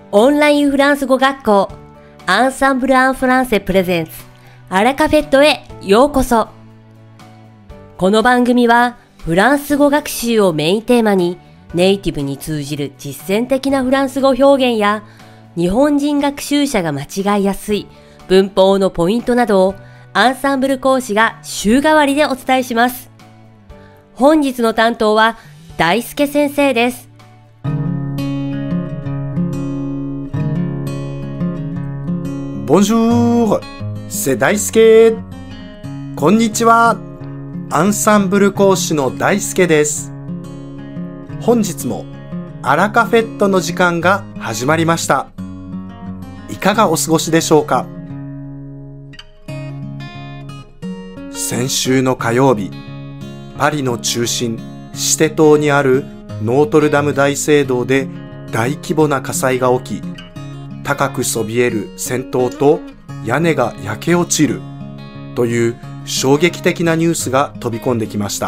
オンラインフランス語学校アンサンブル・アン・フランセプレゼンツアラカフェットへようこそ。この番組はフランス語学習をメインテーマにネイティブに通じる実践的なフランス語表現や日本人学習者が間違いやすい文法のポイントなどをアンサンブル講師が週替わりでお伝えします。本日の担当は大輔先生です。 Bonjour, c'est Daisuke. こんにちは。アンサンブル講師の大輔です。本日もアラカフェットの時間が始まりました。いかがお過ごしでしょうか。先週の火曜日、パリの中心シテ島にあるノートルダム大聖堂で大規模な火災が起き、高くそびえる尖塔と屋根が焼け落ちるという衝撃的なニュースが飛び込んできました。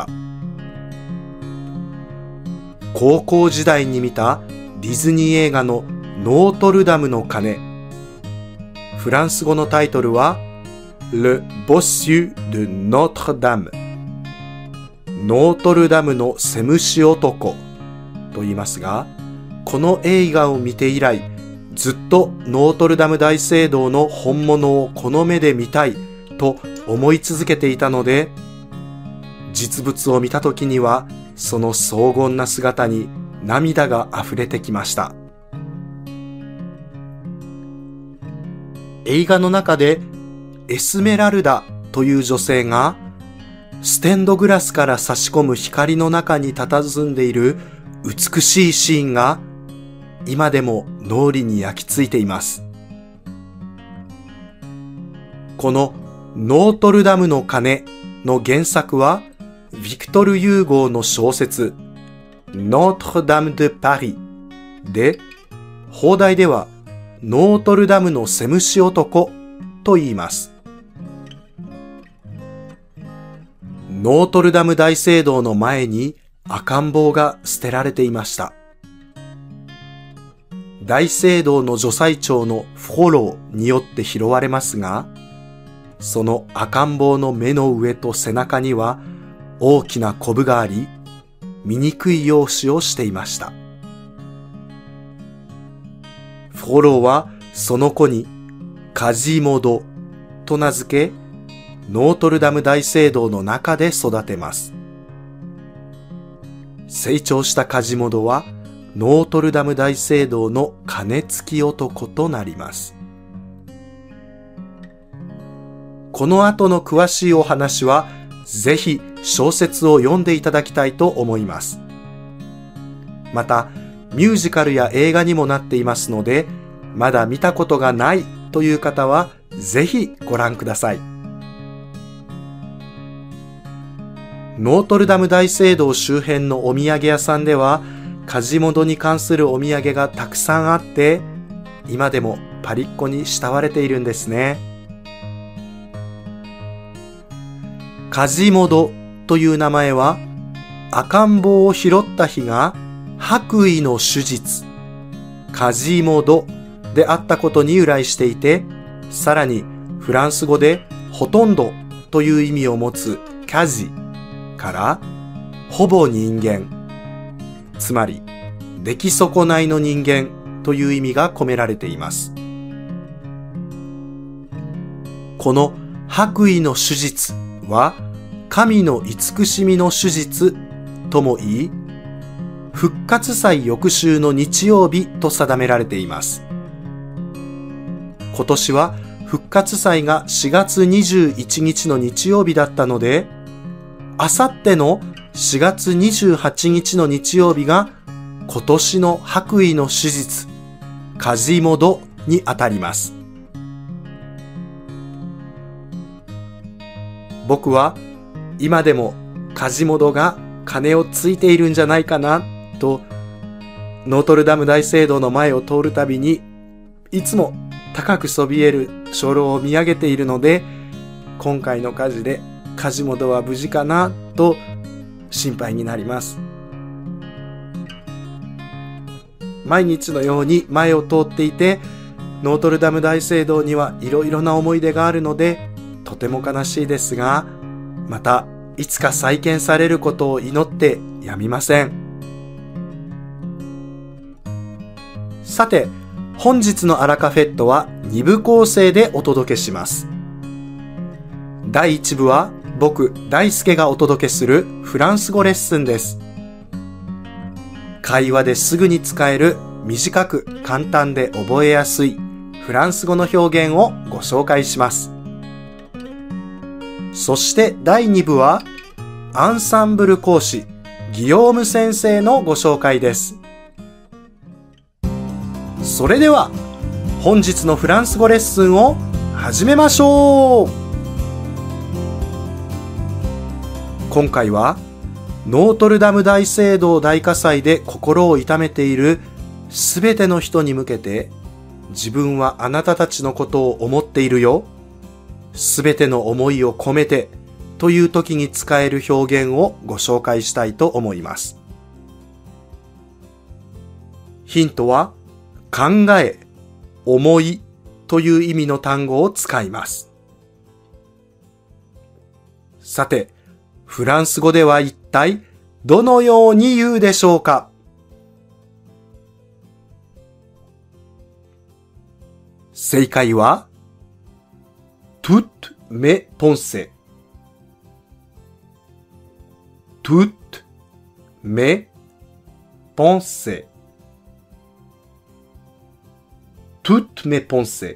高校時代に見たディズニー映画のノートルダムの鐘。フランス語のタイトルは Le Bossu de Notre Dame。ノートルダムのセムシ男と言いますが、この映画を見て以来、ずっとノートルダム大聖堂の本物をこの目で見たいと思い続けていたので、実物を見た時にはその荘厳な姿に涙が溢れてきました。映画の中でエスメラルダという女性がステンドグラスから差し込む光の中に佇んでいる美しいシーンが今でも脳裏に焼き付いています。このノートルダムの鐘の原作はビクトル・ユーゴーの小説ノートルダム・デ・パリで、邦題ではノートルダムのセムシ男と言います。ノートルダム大聖堂の前に赤ん坊が捨てられていました。大聖堂の女祭長のフォローによって拾われますが、その赤ん坊の目の上と背中には大きなコブがあり、醜い容姿をしていました。フォローはその子にカジモドと名付け、ノートルダム大聖堂の中で育てます。成長したカジモドはノートルダム大聖堂の鐘つき男となります。この後の詳しいお話はぜひ小説を読んでいただきたいと思います。またミュージカルや映画にもなっていますので、まだ見たことがないという方はぜひご覧ください。ノートルダム大聖堂周辺のお土産屋さんではカジモドに関するお土産がたくさんあって、今でもパリっ子に慕われているんですね。カジモドという名前は赤ん坊を拾った日が白衣の手術カジモドであったことに由来していて、さらにフランス語でほとんどという意味を持つカジからほぼ人間、つまり出来損ないの人間という意味が込められています。この白衣の手術は神の慈しみの手術とも言い、復活祭翌週の日曜日と定められています。今年は復活祭が4月21日の日曜日だったので、あさっての4月28日の日曜日が今年の白衣の手術カジモドにあたります。僕は今でもカジモドが鐘をついているんじゃないかなと、ノートルダム大聖堂の前を通るたびにいつも高くそびえる鐘楼を見上げているので、今回の火事でカジモドは無事かなと心配になります。 毎日のように前を通っていて、ノートルダム大聖堂にはいろいろな思い出があるので、とても悲しいですが、またいつか再建されることを祈ってやみません。さて、本日のアラカフェットは2部構成でお届けします。第1部は僕、大輔がお届けするフランス語レッスンです。会話ですぐに使える短く簡単で覚えやすいフランス語の表現をご紹介します。そして第2部はアンサンブル講師ギヨーム先生のご紹介です。それでは本日のフランス語レッスンを始めましょう。今回はノートルダム大聖堂大火災で心を痛めているすべての人に向けて、自分はあなたたちのことを思っているよ、すべての思いを込めてという時に使える表現をご紹介したいと思います。ヒントは考え、思いという意味の単語を使います。さて、フランス語では一体どのように言うでしょうか？正解はtoutes mes pensées。toutes mes pensées。toutes mes pensées。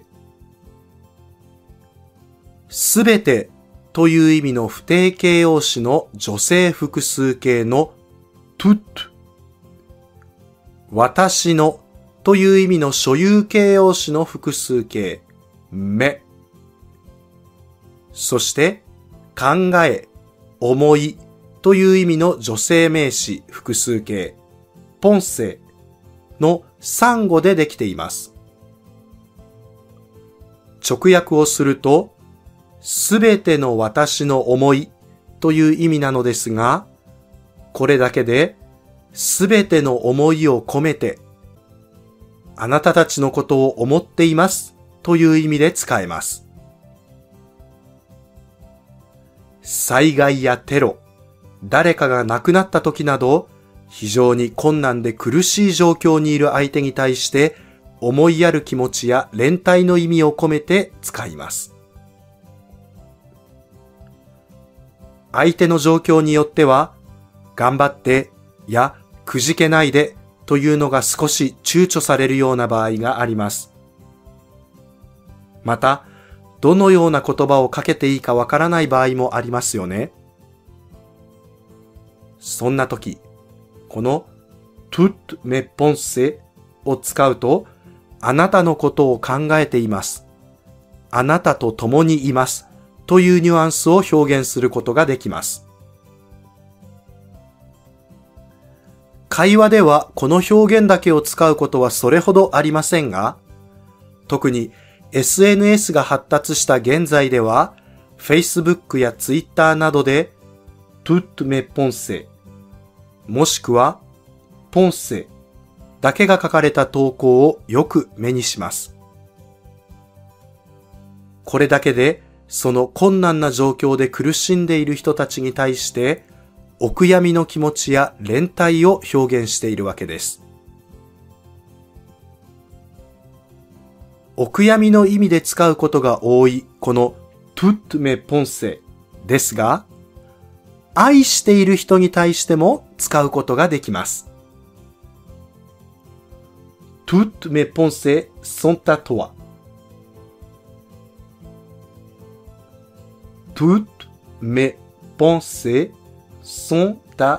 すべてという意味の不定形容詞の女性複数形の toute。私のという意味の所有形容詞の複数形 mes。そして考え、思いという意味の女性名詞複数形 pensée の3語でできています。直訳をすると、すべての私の思いという意味なのですが、これだけですべての思いを込めて、あなたたちのことを思っていますという意味で使えます。災害やテロ、誰かが亡くなった時など、非常に困難で苦しい状況にいる相手に対して、思いやる気持ちや連帯の意味を込めて使います。相手の状況によっては、頑張ってやくじけないでというのが少し躊躇されるような場合があります。また、どのような言葉をかけていいかわからない場合もありますよね。そんな時、この toutes mes pensées を使うと、あなたのことを考えています。あなたと共にいます。というニュアンスを表現することができます。会話ではこの表現だけを使うことはそれほどありませんが、特に SNS が発達した現在では、Facebook や Twitter などで toutes mes pensées もしくは pensées だけが書かれた投稿をよく目にします。これだけでその困難な状況で苦しんでいる人たちに対してお悔やみの気持ちや連帯を表現しているわけです。お悔やみの意味で使うことが多いこの toutes mes pensées ですが、愛している人に対しても使うことができます。toutes mes pensées sont à toi。toutes mes pensées sont à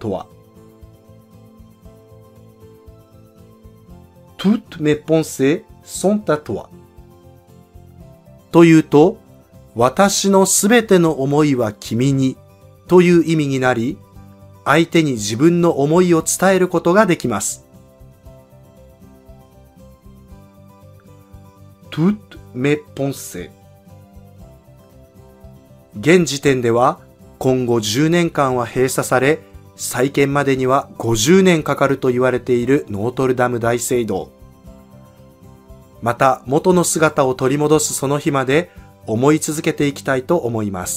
toi。toutes mes pensées sont à toi。というと、私のすべての思いは君にという意味になり、相手に自分の思いを伝えることができます。toutes mes pensées。現時点では今後10年間は閉鎖され、 再建までには50年かかると言われているノートルダム大聖堂。また元の姿を取り戻すその日まで思い続けていきたいと思います。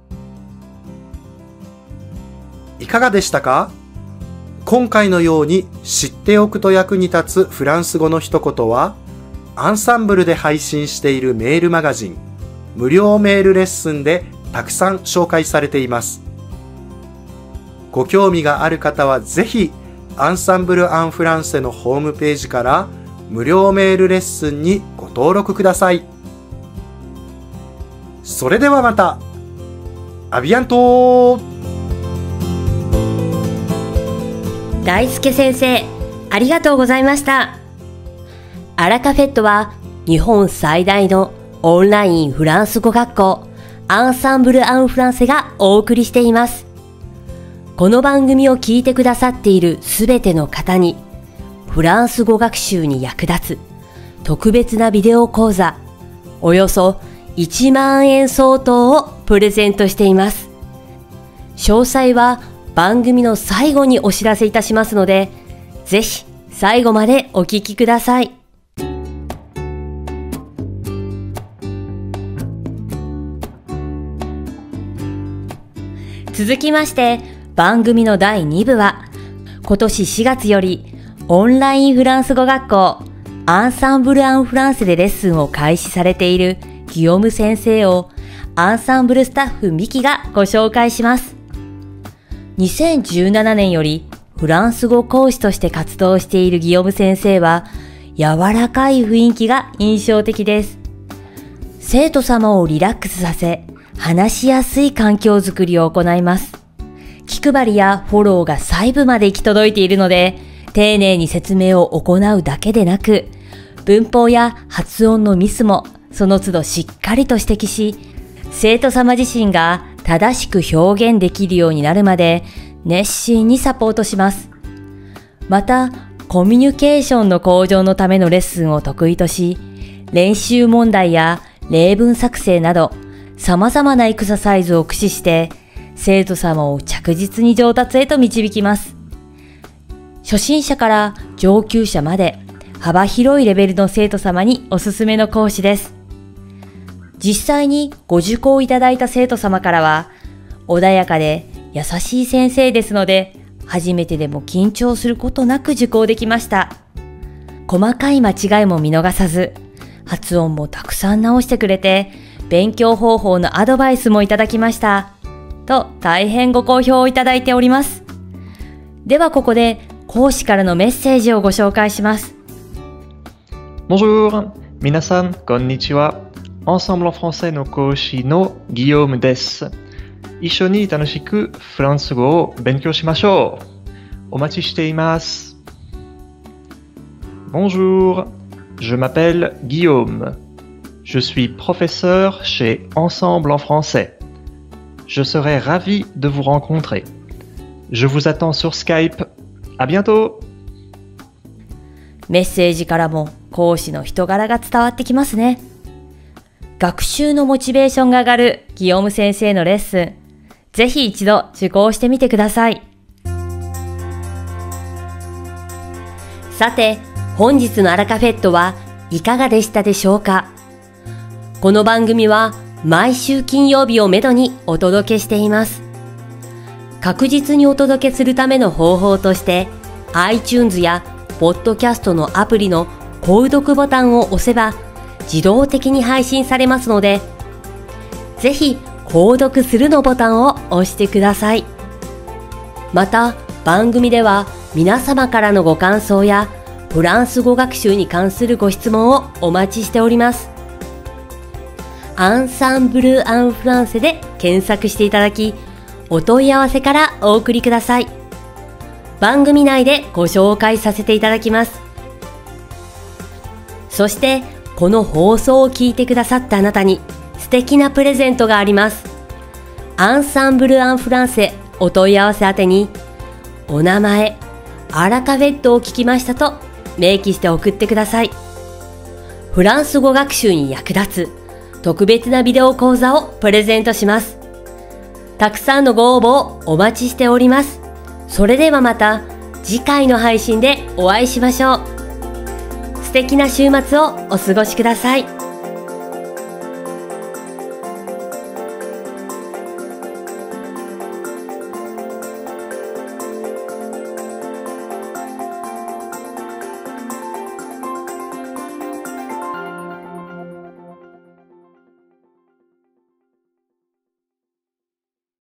いかがでしたか？今回のように知っておくと役に立つフランス語の一言は、アンサンブルで配信しているメールマガジン、無料メールレッスンでたくさん紹介されています。ご興味がある方はぜひ、アンサンブル・アン・フランセのホームページから無料メールレッスンにご登録ください。それではまた。アビアント。 大輔先生、ありがとうございました。アラカフェットは日本最大のオンラインフランス語学校アンサンブル・アン・フランセがお送りしています。この番組を聞いてくださっているすべての方にフランス語学習に役立つ特別なビデオ講座およそ1万円相当をプレゼントしています。詳細は番組の最後にお知らせいたしますので、ぜひ最後までお聞きください。続きまして、番組の第2部は、今年4月よりオンラインフランス語学校アンサンブル・アン・フランセでレッスンを開始されているギヨム先生をアンサンブルスタッフミキがご紹介します。2017年よりフランス語講師として活動しているギヨム先生は柔らかい雰囲気が印象的です。生徒様をリラックスさせ、話しやすい環境づくりを行います。気配りやフォローが細部まで行き届いているので、丁寧に説明を行うだけでなく、文法や発音のミスもその都度しっかりと指摘し、生徒様自身が正しく表現できるようになるまで熱心にサポートします。また、コミュニケーションの向上のためのレッスンを得意とし、練習問題や例文作成など、様々なエクササイズを駆使して、生徒様を着実に上達へと導きます。初心者から上級者まで幅広いレベルの生徒様におすすめの講師です。実際にご受講いただいた生徒様からは、穏やかで優しい先生ですので、初めてでも緊張することなく受講できました。細かい間違いも見逃さず、発音もたくさん直してくれて、勉強方法のアドバイスもいただきました。と、大変ご好評をいただいております。ではここで、講師からのメッセージをご紹介します。 Bonjour! 皆さん、こんにちは。Ensemble en français の講師のギヨームです。一緒に楽しくフランス語を勉強しましょう。お待ちしています。Bonjour! Je m'appelle Guillaume. Je suis professeur chez Ensemble en français. Je serai ravi de vous rencontrer. Je vous attends sur Skype. À bientôt! メッセージからも講師の人柄が伝わってきますね。学習のモチベーションが上がるギヨム先生のレッスン、ぜひ一度受講してみてください。さて、本日のアラカフェットはいかがでしたでしょうか？この番組は毎週金曜日をめどにお届けしています。確実にお届けするための方法として、iTunes やポッドキャストのアプリの購読ボタンを押せば自動的に配信されますので、ぜひ購読するのボタンを押してください。また、番組では皆様からのご感想やフランス語学習に関するご質問をお待ちしております。アンサンブル・アン・フランセで検索していただき、お問い合わせからお送りください。番組内でご紹介させていただきます。そして、この放送を聞いてくださったあなたに素敵なプレゼントがあります。アンサンブル・アン・フランセお問い合わせ宛てに、お名前、アラカフェットを聞きましたと明記して送ってください。フランス語学習に役立つ特別なビデオ講座をプレゼントします。たくさんのご応募をお待ちしております。 それではまた次回の配信でお会いしましょう。素敵な週末をお過ごしください。